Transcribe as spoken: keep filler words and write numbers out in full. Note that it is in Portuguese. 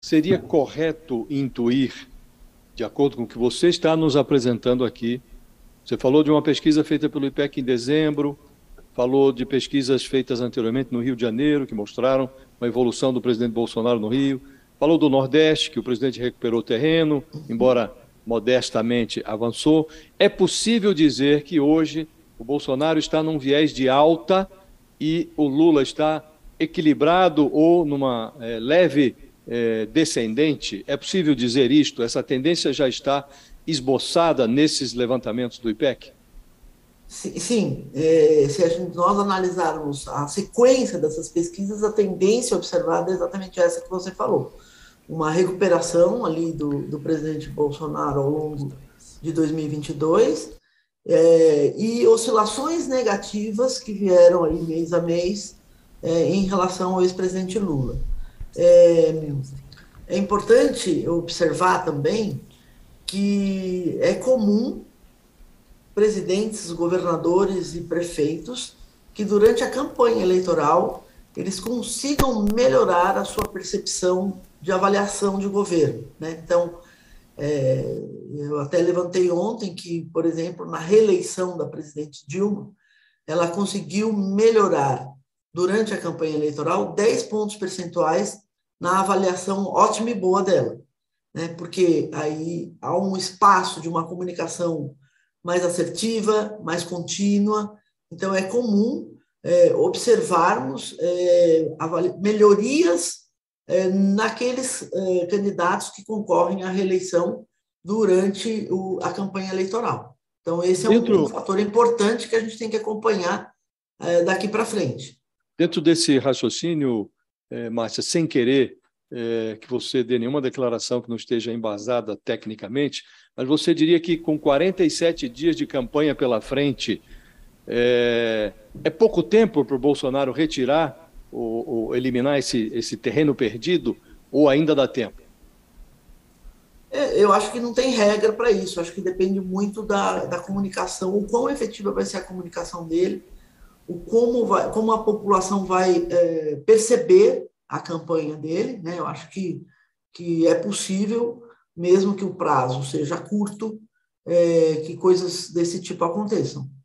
seria correto intuir, de acordo com o que você está nos apresentando aqui, você falou de uma pesquisa feita pelo IPEC em dezembro, falou de pesquisas feitas anteriormente no Rio de Janeiro, que mostraram uma evolução do presidente Bolsonaro no Rio, falou do Nordeste, que o presidente recuperou terreno, embora modestamente avançou. É possível dizer que hoje o Bolsonaro está num viés de alta e o Lula está equilibrado ou numa é, leve é, descendente? É possível dizer isto? Essa tendência já está esboçada nesses levantamentos do IPEC? Sim, sim, é, se a gente, nós analisarmos a sequência dessas pesquisas, a tendência observada é exatamente essa que você falou. Uma recuperação ali do, do presidente Bolsonaro ao longo de dois mil e vinte e dois, é, e oscilações negativas que vieram aí mês a mês é, em relação ao ex-presidente Lula. É, é importante observar também que é comum presidentes, governadores e prefeitos que durante a campanha eleitoral eles consigam melhorar a sua percepção de avaliação de governo, né? Então, é, eu até levantei ontem que, por exemplo, na reeleição da presidente Dilma, ela conseguiu melhorar durante a campanha eleitoral dez pontos percentuais na avaliação ótima e boa dela, né? Porque aí há um espaço de uma comunicação mais assertiva, mais contínua. Então, é comum é, observarmos é, melhorias é, naqueles é, candidatos que concorrem à reeleição durante o, a campanha eleitoral. Então, esse é um, um Dentro, fator importante que a gente tem que acompanhar é, daqui para frente. dentro desse raciocínio, é, Márcia, sem querer é, que você dê nenhuma declaração que não esteja embasada tecnicamente, mas você diria que com quarenta e sete dias de campanha pela frente, é, é pouco tempo para o Bolsonaro retirar ou, ou eliminar esse, esse terreno perdido, ou ainda dá tempo? É, eu acho que não tem regra para isso, acho que depende muito da, da comunicação, o quão efetiva vai ser a comunicação dele, o como, vai, como a população vai é, perceber a campanha dele, né? Eu acho que, que é possível, mesmo que o prazo seja curto, é, que coisas desse tipo aconteçam.